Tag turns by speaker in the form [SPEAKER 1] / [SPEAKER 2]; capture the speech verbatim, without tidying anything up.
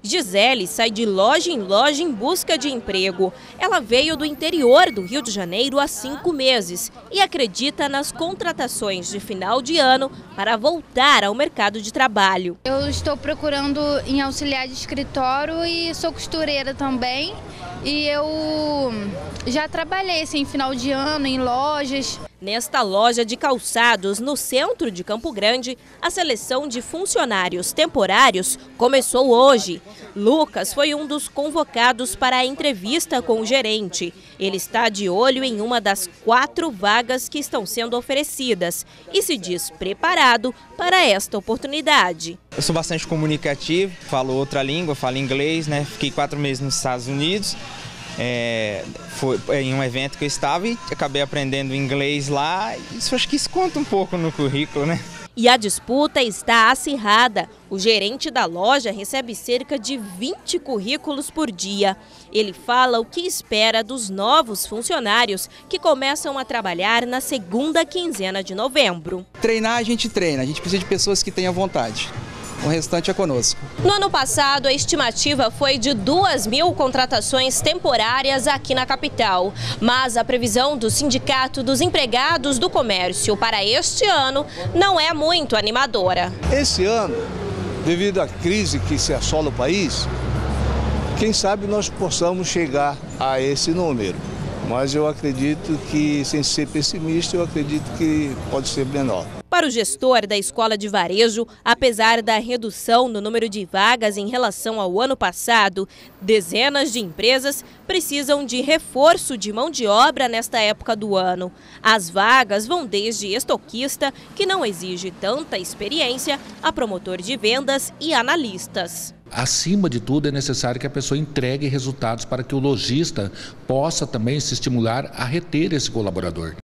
[SPEAKER 1] Gisele sai de loja em loja em busca de emprego. Ela veio do interior do Rio de Janeiro há cinco meses e acredita nas contratações de final de ano para voltar ao mercado de trabalho.
[SPEAKER 2] Eu estou procurando em auxiliar de escritório e sou costureira também. E eu já trabalhei assim, em final de ano em lojas.
[SPEAKER 1] Nesta loja de calçados, no centro de Campo Grande, a seleção de funcionários temporários começou hoje. Lucas foi um dos convocados para a entrevista com o gerente. Ele está de olho em uma das quatro vagas que estão sendo oferecidas e se diz preparado para esta oportunidade.
[SPEAKER 3] Eu sou bastante comunicativo, falo outra língua, falo inglês, né? Fiquei quatro meses nos Estados Unidos. É, foi em um evento que eu estava e acabei aprendendo inglês lá. Isso, acho que isso conta um pouco no currículo, né?
[SPEAKER 1] E a disputa está acirrada. O gerente da loja recebe cerca de vinte currículos por dia. Ele fala o que espera dos novos funcionários que começam a trabalhar na segunda quinzena de novembro.
[SPEAKER 4] Treinar a gente treina, a gente precisa de pessoas que tenham vontade. O restante é conosco.
[SPEAKER 1] No ano passado, a estimativa foi de duas mil contratações temporárias aqui na capital. Mas a previsão do Sindicato dos Empregados do Comércio para este ano não é muito animadora.
[SPEAKER 5] Esse ano, devido à crise que se assola o país, quem sabe nós possamos chegar a esse número. Mas eu acredito que, sem ser pessimista, eu acredito que pode ser menor.
[SPEAKER 1] Para o gestor da escola de varejo, apesar da redução no número de vagas em relação ao ano passado, dezenas de empresas precisam de reforço de mão de obra nesta época do ano. As vagas vão desde estoquista, que não exige tanta experiência, a promotor de vendas e analistas.
[SPEAKER 6] Acima de tudo, é necessário que a pessoa entregue resultados para que o lojista possa também se estimular a reter esse colaborador.